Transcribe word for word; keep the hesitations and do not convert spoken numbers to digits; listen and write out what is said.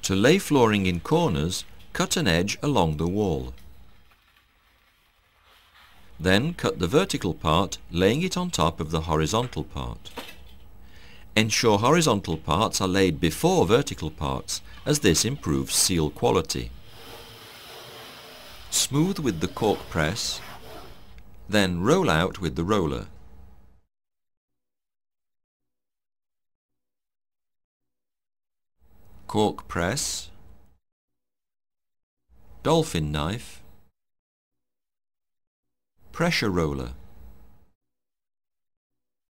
To lay flooring in corners, cut an edge along the wall. Then cut the vertical part, laying it on top of the horizontal part. Ensure horizontal parts are laid before vertical parts, as this improves seal quality. Smooth with the cork press, then roll out with the roller. Cork press, dolphin knife, pressure roller.